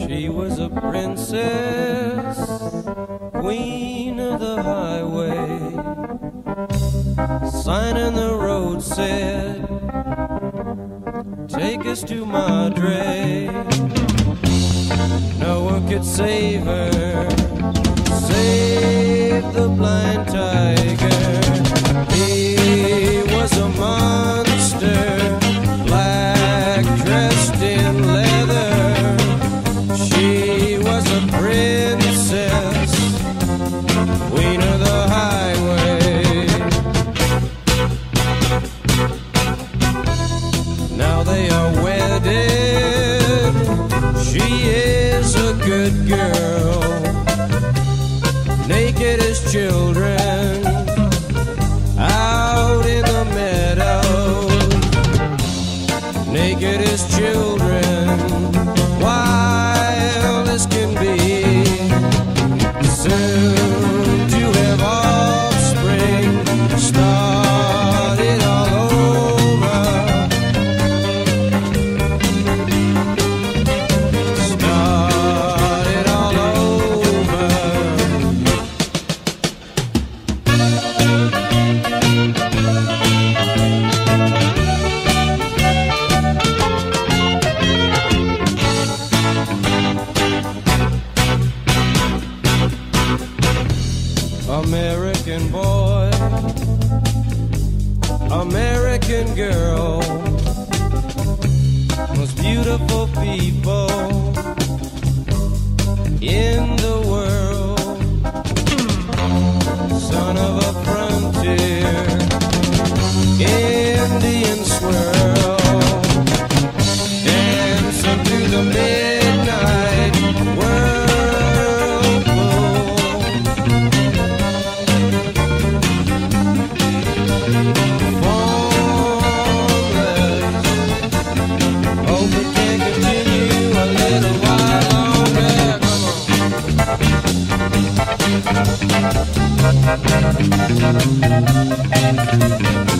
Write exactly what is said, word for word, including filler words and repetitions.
She was a princess, queen of the highway. Sign in the road said, take us to Madre. No one could save her, save the blind tiger. He was a monster, black, dressed in leather. She was a princess, queen of the highway. Now they are wedded. She is a good girl, naked as children, out in the meadow. Naked as children, wild as can be. Soon to have offspring, start it all over. Start it all over. American boy, American girl, most beautiful people in the world. Son of a frontier, Indian Swirl, dancing through the midnight whirl-pool. Formless, hope it can continue a little while longer. Come on.